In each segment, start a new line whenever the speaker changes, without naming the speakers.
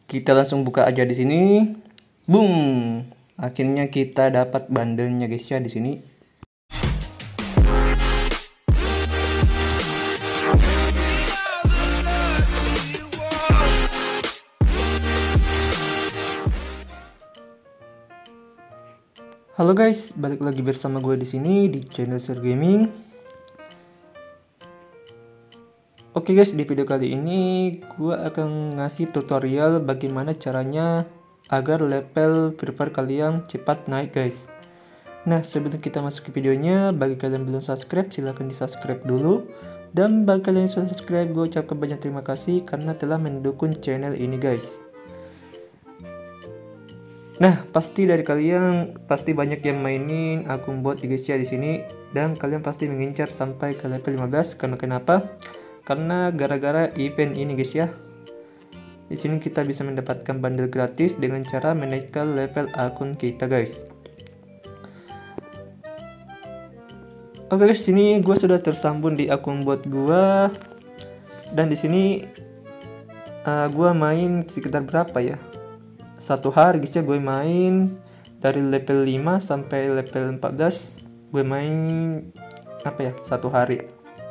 Kita langsung buka aja di sini. Boom. Akhirnya kita dapat bandelnya guys ya di sini. Halo guys, balik lagi bersama gue di sini di channel Sir Gaming. Oke guys, di video kali ini gue akan ngasih tutorial bagaimana caranya agar level Free Fire kalian cepat naik guys. Nah, sebelum kita masuk ke videonya, bagi kalian belum subscribe silahkan di subscribe dulu. Dan bagi kalian yang sudah subscribe, gue ucapkan banyak terima kasih karena telah mendukung channel ini guys. Nah, pasti dari kalian pasti banyak yang mainin akun bot guys ya di sini, dan kalian pasti mengincar sampai ke level 15 karena kenapa? Karena gara-gara event ini guys ya. Di sini kita bisa mendapatkan bundle gratis dengan cara menaikkan level akun kita guys. Oke guys, sini gue sudah tersambung di akun bot gue, dan di sini gue main sekitar berapa ya? Satu hari guys ya, gue main dari level 5 sampai level 14. Gue main apa ya? Satu hari.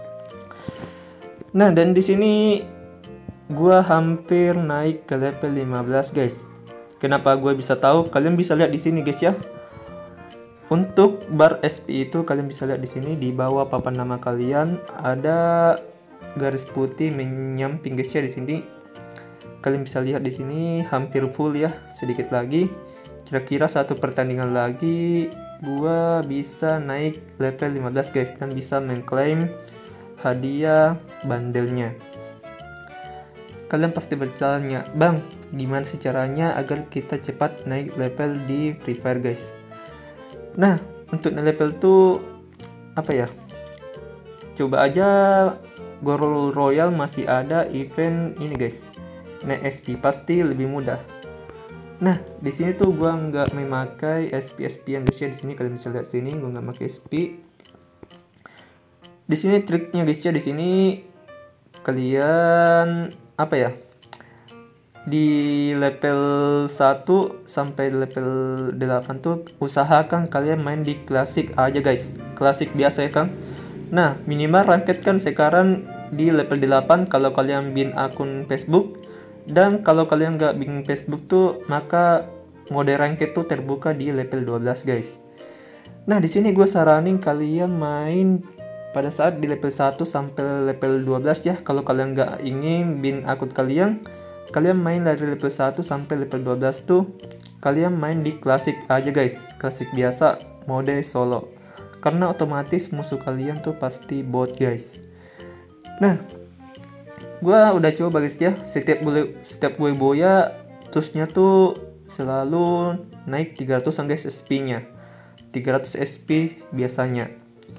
Nah, dan di sini gue hampir naik ke level 15 guys. Kenapa gue bisa tahu? Kalian bisa lihat di sini guys ya. Untuk bar SP itu kalian bisa lihat di sini di bawah papan nama kalian ada garis putih menyamping guys ya di sini. Kalian bisa lihat di sini hampir full ya, sedikit lagi. Kira-kira satu pertandingan lagi gua bisa naik level 15 guys dan bisa mengklaim hadiah bandelnya. Kalian pasti bertanya, "Bang, gimana sih caranya agar kita cepat naik level di Free Fire guys?" Nah, untuk naik level tuh apa ya? Coba aja Gold Royal masih ada event ini guys. Naik SP pasti lebih mudah. Nah, di sini tuh gua nggak memakai SP yang guys ya di sini. Kalian bisa lihat sini gua nggak pakai SP. Di sini triknya guys ya, di sini kalian apa ya? Di level 1 sampai level 8 tuh usahakan kalian main di klasik aja guys. Klasik biasa ya Kang. Nah, minimal ranked kan sekarang di level 8 kalau kalian bin akun Facebook. Dan kalau kalian nggak bikin Facebook tuh, maka mode ranked tuh terbuka di level 12 guys. Nah, di sini gue saranin kalian main pada saat di level 1 sampai level 12 ya. Kalau kalian nggak ingin bin akun kalian main dari level 1 sampai level 12 tuh kalian main di klasik aja guys. Klasik biasa, mode solo. Karena otomatis musuh kalian tuh pasti bot guys. Nah, gua udah coba guys ya, setiap gue boya terusnya tuh selalu naik 300 guys SP-nya. 300 SP biasanya.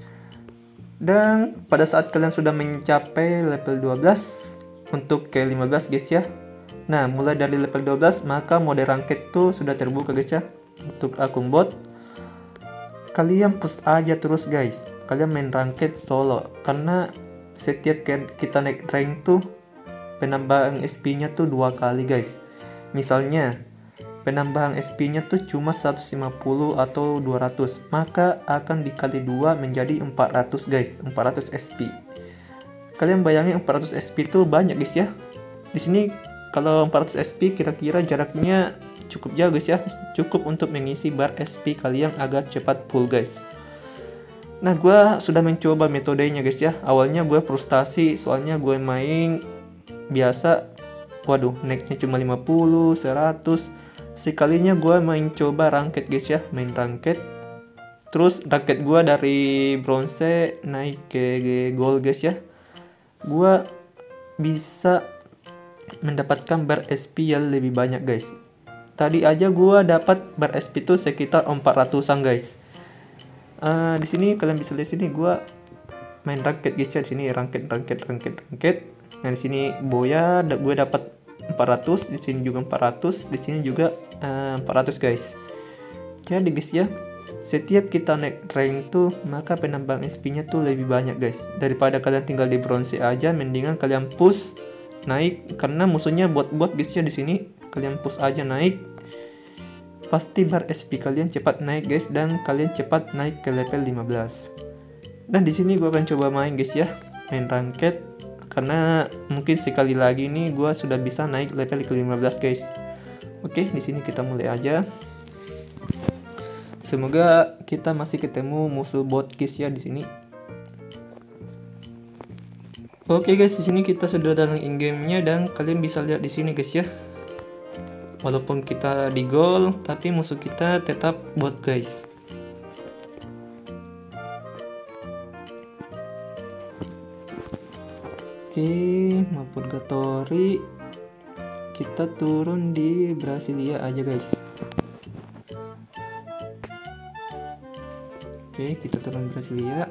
Dan pada saat kalian sudah mencapai level 12 untuk ke 15 guys ya. Nah, mulai dari level 12 maka mode ranked tuh sudah terbuka guys ya. Untuk akun bot kalian push aja terus guys. Kalian main ranked solo karena setiap kita naik rank tuh penambahan SP-nya tuh 2 kali guys. Misalnya penambahan SP-nya tuh cuma 150 atau 200, maka akan dikali 2 menjadi 400 guys. 400 SP. Kalian bayangin 400 SP tuh banyak guys ya. Di sini kalau 400 SP kira-kira jaraknya cukup jauh guys ya. Cukup untuk mengisi bar SP kalian agar cepat full guys. Nah, gue sudah mencoba metodenya guys ya. Awalnya gue frustasi soalnya gue main biasa, waduh naiknya cuma 50, 100. Sekalinya gue main coba ranked guys ya, main ranked. Terus ranked gue dari bronze naik ke gold guys ya. Gue bisa mendapatkan bar SP yang lebih banyak guys. Tadi aja gue dapat bar SP itu sekitar 400-an guys. Di sini kalian bisa lihat sini gue main ranked guys ya, di sini ranked. Nah, di sini boya gue dapat 400, di sini juga 400, di sini juga 400 guys. Jadi guys ya, setiap kita naik rank tuh maka penambang SP-nya tuh lebih banyak guys. Daripada kalian tinggal di bronze aja, mendingan kalian push naik karena musuhnya bot-bot guys ya di sini. kalian push aja naik, pasti bar SP kalian cepat naik guys, dan kalian cepat naik ke level 15. Dan di sini gue akan coba main guys ya, main ranked, karena mungkin sekali lagi nih gue sudah bisa naik level ke 15 guys. Oke, di sini kita mulai aja. Semoga kita masih ketemu musuh bot guys ya di sini. Oke guys, di sini kita sudah dalam in-game-nya dan kalian bisa lihat di sini guys ya. Walaupun kita di gol, tapi musuh kita tetap bot guys. Oke, mau purgatory. Kita turun di Brasilia aja guys. Oke, kita turun Brasilia.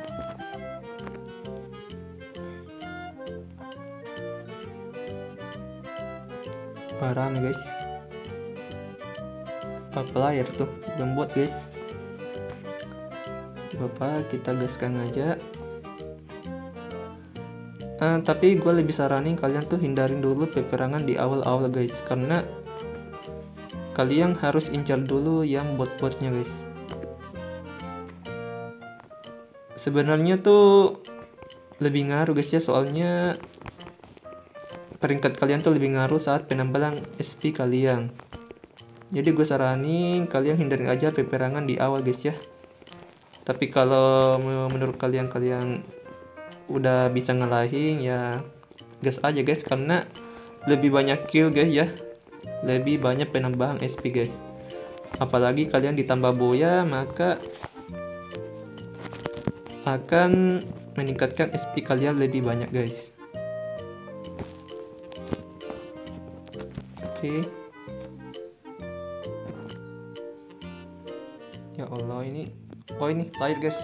Rame guys. Player tuh lembut guys. Bapak kita gaskan aja. Tapi gue lebih saranin kalian tuh hindarin dulu peperangan di awal-awal guys, karena kalian harus incar dulu yang bot-botnya guys. Sebenarnya tuh lebih ngaruh guys ya, soalnya peringkat kalian tuh lebih ngaruh saat penambalan SP kalian. Jadi gue saranin kalian hindarin aja peperangan di awal guys ya. Tapi kalau menurut kalian udah bisa ngalahin ya gas aja guys, karena lebih banyak kill guys ya, lebih banyak penambahan SP guys. Apalagi kalian ditambah boya, maka akan meningkatkan SP kalian lebih banyak guys. Oke. Ya Allah, ini player guys.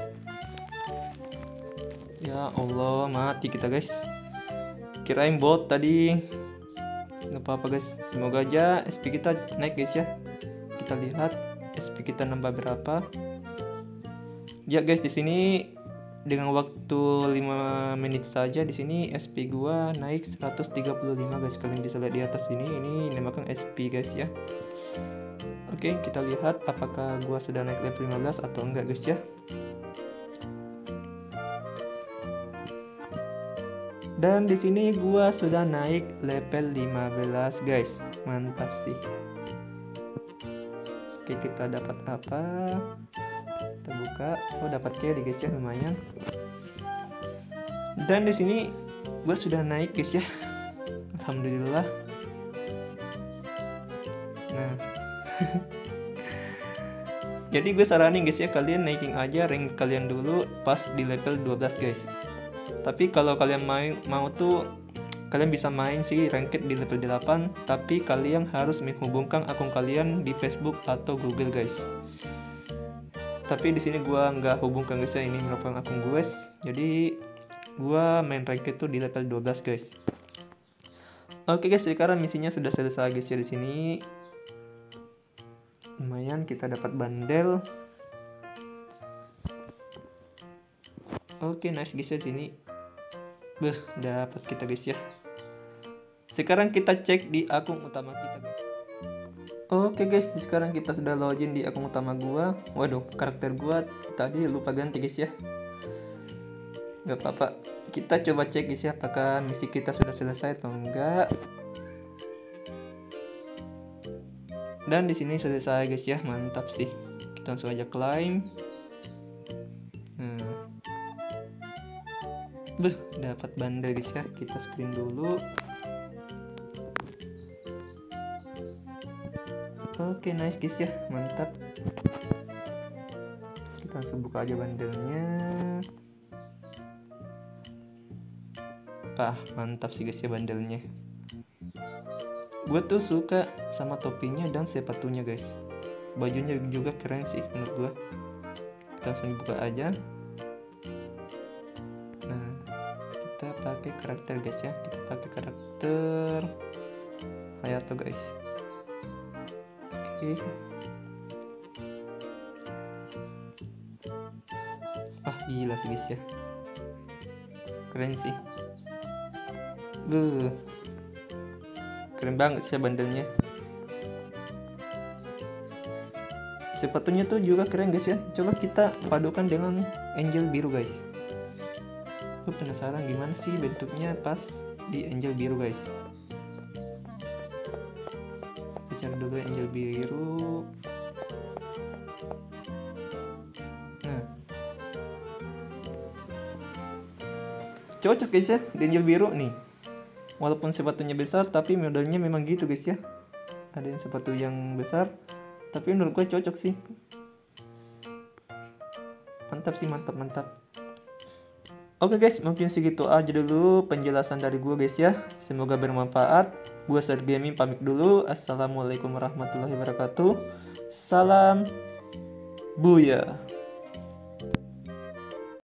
Ya Allah, mati kita guys. Kirain bot tadi. Nggak apa-apa guys. Semoga aja SP kita naik guys ya. Kita lihat SP kita nambah berapa. Ya guys, di sini dengan waktu 5 menit saja di sini SP gua naik 135 guys. Kalian bisa lihat di atas ini namakan SP guys ya. Oke, kita lihat apakah gua sudah naik level 15 atau enggak guys ya. Dan di sini gua sudah naik level 15 guys. Mantap sih. Oke, kita dapat apa? Kita buka. Oh, dapat carry guys ya, lumayan. Dan di sini gue sudah naik guys ya, alhamdulillah. Nah jadi gue saranin guys ya, kalian naikin aja rank kalian dulu pas di level 12 guys. Tapi kalau kalian mau tuh kalian bisa main sih ranked di level 8, tapi kalian harus menghubungkan akun kalian di Facebook atau Google guys. Tapi di sini gua nggak hubungkan guys ya, ini merupakan akun gue, jadi gua main ranked itu di level 12 guys. Oke guys, sekarang misinya sudah selesai guys ya. Di sini lumayan kita dapat bandel. Oke, nice guys ya di sini. Dapat kita guys ya. Sekarang kita cek di akun utama kita guys. Oke guys, sekarang kita sudah login di akun utama gua. Waduh, karakter gua tadi lupa ganti guys ya. Gak apa-apa. Kita coba cek guys ya, apakah misi kita sudah selesai atau enggak. Dan di sini selesai guys ya, mantap sih. Kita langsung aja climb. Dapat bandel guys ya. Kita screen dulu. Oke, nice guys ya, mantap. Kita langsung buka aja bandelnya. Mantap sih guys ya bandelnya. Gue tuh suka sama topinya dan sepatunya guys. Bajunya juga keren sih menurut gue. Kita langsung buka aja. Nah, kita pakai karakter guys ya. Kita pakai karakter Hayato guys. Oke. Gila sih guys ya. Keren sih. keren banget sih bandelnya. Sepatunya tuh juga keren guys ya. Coba kita padukan dengan angel biru guys. Gue penasaran gimana sih bentuknya pas di angel biru guys. Kita cari dulu angel biru. Nah, cocok guys ya di angel biru nih. Walaupun sepatunya besar tapi modelnya memang gitu guys ya. Ada yang sepatu yang besar, tapi menurut gue cocok sih. Mantap sih, mantap. Oke guys, mungkin segitu aja dulu penjelasan dari gue guys ya. Semoga bermanfaat. Gue Sir Gaming pamit dulu. Assalamualaikum warahmatullahi wabarakatuh. Salam Buya.